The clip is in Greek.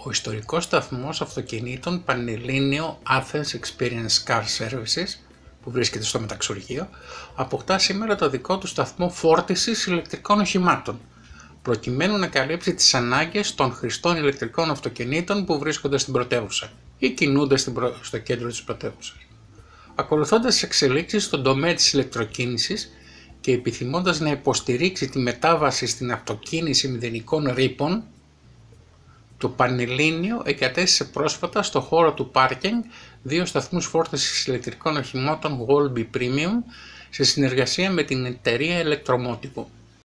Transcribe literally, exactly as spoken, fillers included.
Ο ιστορικός σταθμός αυτοκινήτων Πανελλήνιο Athens Experience Car Services, που βρίσκεται στο Μεταξουργείο, αποκτά σήμερα το δικό του σταθμό φόρτισης ηλεκτρικών οχημάτων, προκειμένου να καλύψει τις ανάγκες των χρηστών ηλεκτρικών αυτοκινήτων που βρίσκονται στην πρωτεύουσα ή κινούνται στο κέντρο της πρωτεύουσας. Ακολουθώντας τις εξελίξεις στον τομέα της ηλεκτροκίνησης και επιθυμώντας να υποστηρίξει τη μετάβαση στην αυτοκίνηση μηδενικών ρήπων, το Πανελλήνιο εγκατέστησε πρόσφατα στο χώρο του πάρκινγκ δύο σταθμούς φόρτισης ηλεκτρικών οχημάτων Wolby Premium σε συνεργασία με την εταιρεία Electromotive.